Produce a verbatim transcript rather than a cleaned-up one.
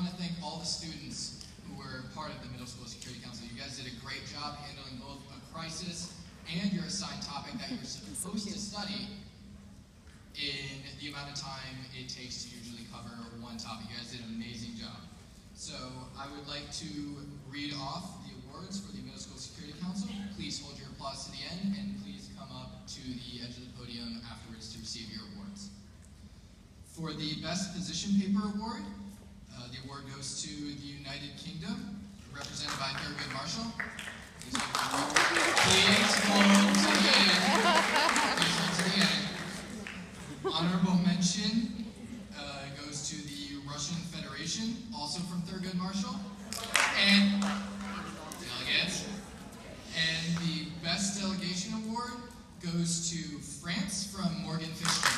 want to thank all the students who were part of the Middle School Security Council. You guys did a great job handling both a crisis and your assigned topic that you're supposed to study in the amount of time it takes to usually cover one topic. You guys did an amazing job. So I would like to read off the awards for the Middle School Security Council. Please hold your applause to the end, and please come up to the edge of the podium afterwards to receive your awards. For the Best Position Paper Award, uh, the award goes to the United Kingdom, represented by Kerr Marshall. Please hold to the end. Please hold to the end. Honorable mention uh, goes to the Russian Federation, also from Thurgood Marshall. And delegates. And the Best Delegation Award goes to France from Morgan Fish.